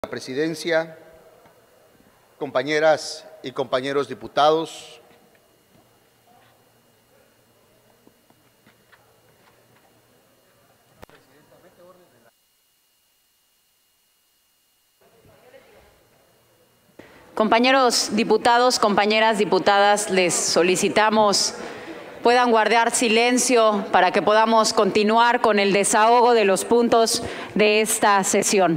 La presidencia, compañeras y compañeros diputados, compañeros diputados, compañeras diputadas, les solicitamos puedan guardar silencio para que podamos continuar con el desahogo de los puntos de esta sesión.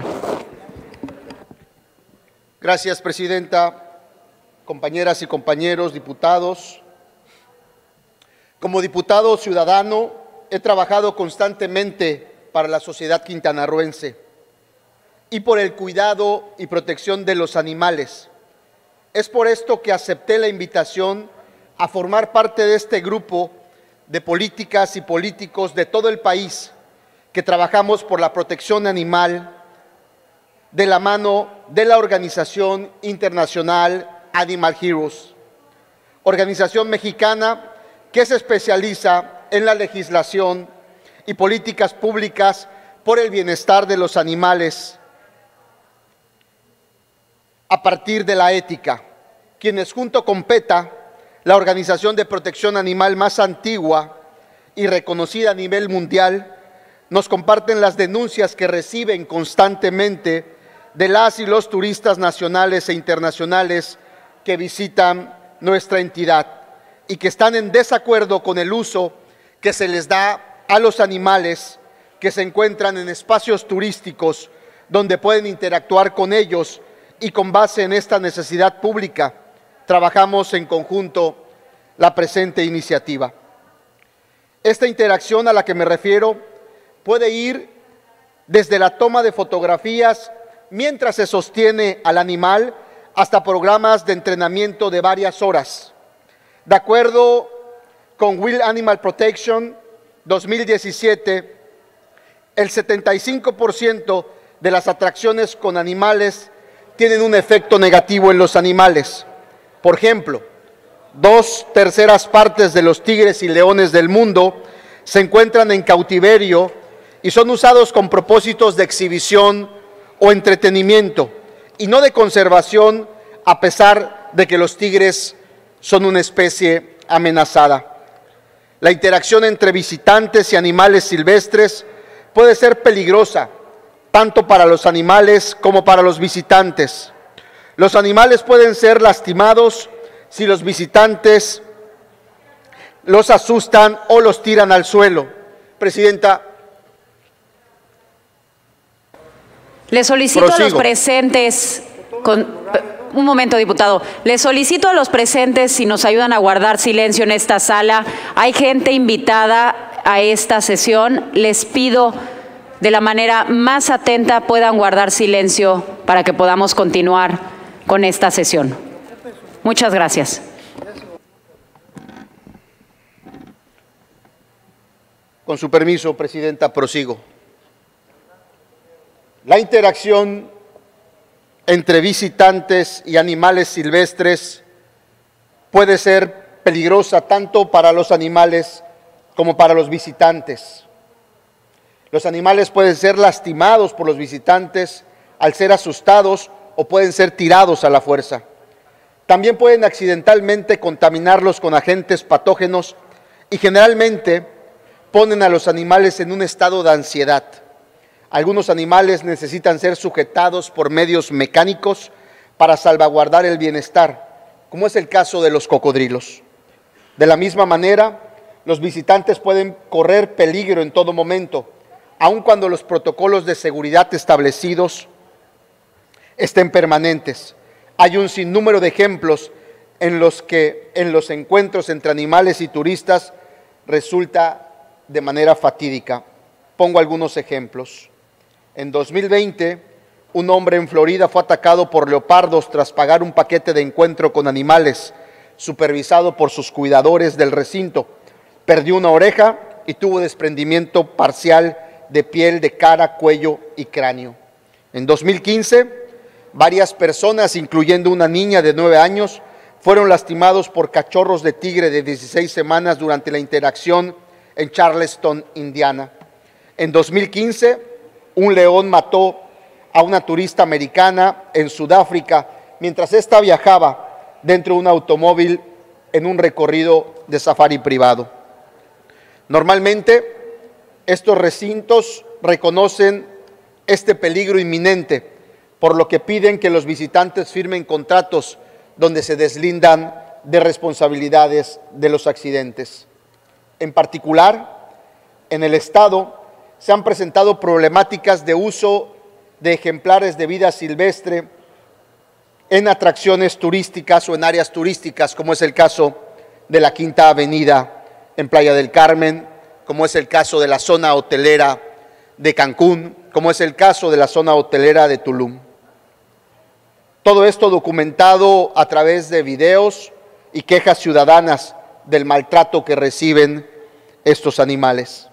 Gracias, presidenta. Compañeras y compañeros diputados, como diputado ciudadano he trabajado constantemente para la sociedad quintanarroense y por el cuidado y protección de los animales. Es por esto que acepté la invitación a formar parte de este grupo de políticas y políticos de todo el país que trabajamos por la protección animal de la mano de la organización internacional Animal Heroes, organización mexicana que se especializa en la legislación y políticas públicas por el bienestar de los animales a partir de la ética, quienes junto con PETA, la organización de protección animal más antigua y reconocida a nivel mundial, nos comparten las denuncias que reciben constantemente de las y los turistas nacionales e internacionales que visitan nuestra entidad y que están en desacuerdo con el uso que se les da a los animales que se encuentran en espacios turísticos donde pueden interactuar con ellos, y con base en esta necesidad pública trabajamos en conjunto la presente iniciativa. Esta interacción a la que me refiero puede ir desde la toma de fotografías mientras se sostiene al animal hasta programas de entrenamiento de varias horas. De acuerdo con Wild Animal Protection 2017, el 75% de las atracciones con animales tienen un efecto negativo en los animales. Por ejemplo, 2/3 partes de los tigres y leones del mundo se encuentran en cautiverio y son usados con propósitos de exhibición o entretenimiento y no de conservación, a pesar de que los tigres son una especie amenazada. La interacción entre visitantes y animales silvestres puede ser peligrosa, tanto para los animales como para los visitantes. Los animales pueden ser lastimados si los visitantes los asustan o los tiran al suelo. Presidenta. Le solicito a los presentes, un momento, diputado, le solicito a los presentes si nos ayudan a guardar silencio en esta sala. Hay gente invitada a esta sesión. Les pido de la manera más atenta puedan guardar silencio para que podamos continuar con esta sesión. Muchas gracias. Con su permiso, presidenta, prosigo. La interacción entre visitantes y animales silvestres puede ser peligrosa tanto para los animales como para los visitantes. Los animales pueden ser lastimados por los visitantes al ser asustados o pueden ser tirados a la fuerza. También pueden accidentalmente contaminarlos con agentes patógenos y generalmente ponen a los animales en un estado de ansiedad. Algunos animales necesitan ser sujetados por medios mecánicos para salvaguardar el bienestar, como es el caso de los cocodrilos. De la misma manera, los visitantes pueden correr peligro en todo momento, aun cuando los protocolos de seguridad establecidos estén permanentes. Hay un sinnúmero de ejemplos en los que en los encuentros entre animales y turistas resulta de manera fatídica. Pongo algunos ejemplos. En 2020, un hombre en Florida fue atacado por leopardos tras pagar un paquete de encuentro con animales, supervisado por sus cuidadores del recinto. Perdió una oreja y tuvo desprendimiento parcial de piel de cara, cuello y cráneo. En 2015, varias personas, incluyendo una niña de 9 años, fueron lastimados por cachorros de tigre de 16 semanas durante la interacción en Charleston, Indiana. En 2015, un león mató a una turista americana en Sudáfrica mientras ésta viajaba dentro de un automóvil en un recorrido de safari privado. Normalmente, estos recintos reconocen este peligro inminente, por lo que piden que los visitantes firmen contratos donde se deslindan de responsabilidades de los accidentes. En particular, en el Estado se han presentado problemáticas de uso de ejemplares de vida silvestre en atracciones turísticas o en áreas turísticas, como es el caso de la Quinta Avenida en Playa del Carmen, como es el caso de la zona hotelera de Cancún, como es el caso de la zona hotelera de Tulum. Todo esto documentado a través de videos y quejas ciudadanas del maltrato que reciben estos animales.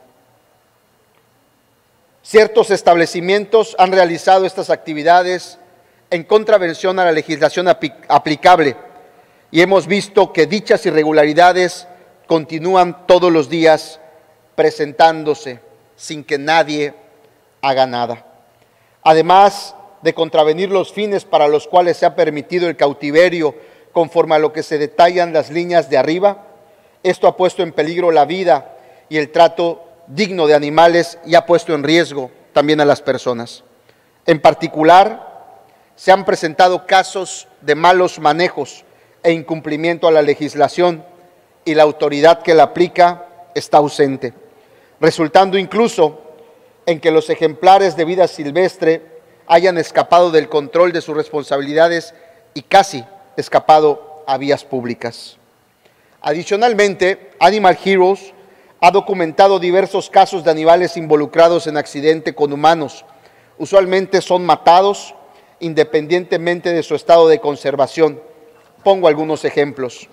Ciertos establecimientos han realizado estas actividades en contravención a la legislación aplicable y hemos visto que dichas irregularidades continúan todos los días presentándose sin que nadie haga nada. Además de contravenir los fines para los cuales se ha permitido el cautiverio conforme a lo que se detallan las líneas de arriba, esto ha puesto en peligro la vida y el trato digno de animales y ha puesto en riesgo también a las personas. En particular, se han presentado casos de malos manejos e incumplimiento a la legislación y la autoridad que la aplica está ausente, resultando incluso en que los ejemplares de vida silvestre hayan escapado del control de sus responsabilidades y casi escapado a vías públicas. Adicionalmente, Animal Heroes ha documentado diversos casos de animales involucrados en accidente con humanos. Usualmente son matados independientemente de su estado de conservación. Pongo algunos ejemplos.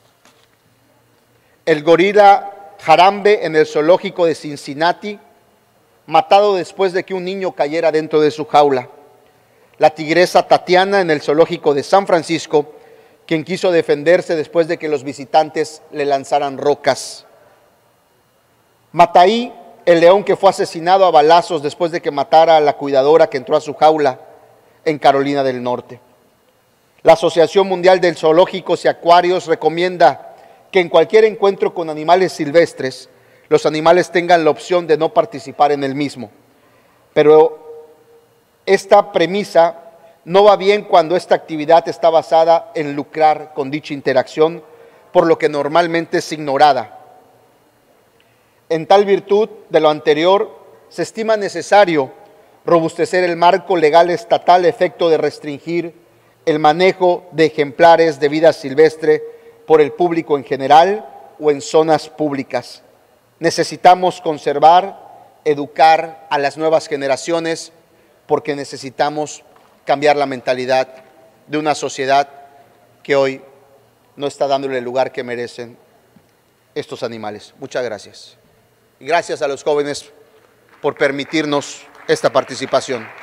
El gorila Harambe en el zoológico de Cincinnati, matado después de que un niño cayera dentro de su jaula. La tigresa Tatiana en el zoológico de San Francisco, quien quiso defenderse después de que los visitantes le lanzaran rocas. Mataí, el león que fue asesinado a balazos después de que matara a la cuidadora que entró a su jaula en Carolina del Norte. La Asociación Mundial de Zoológicos y Acuarios recomienda que en cualquier encuentro con animales silvestres, los animales tengan la opción de no participar en el mismo. Pero esta premisa no va bien cuando esta actividad está basada en lucrar con dicha interacción, por lo que normalmente es ignorada. En tal virtud de lo anterior, se estima necesario robustecer el marco legal estatal a efecto de restringir el manejo de ejemplares de vida silvestre por el público en general o en zonas públicas. Necesitamos conservar, educar a las nuevas generaciones porque necesitamos cambiar la mentalidad de una sociedad que hoy no está dándole el lugar que merecen estos animales. Muchas gracias. Y gracias a los jóvenes por permitirnos esta participación.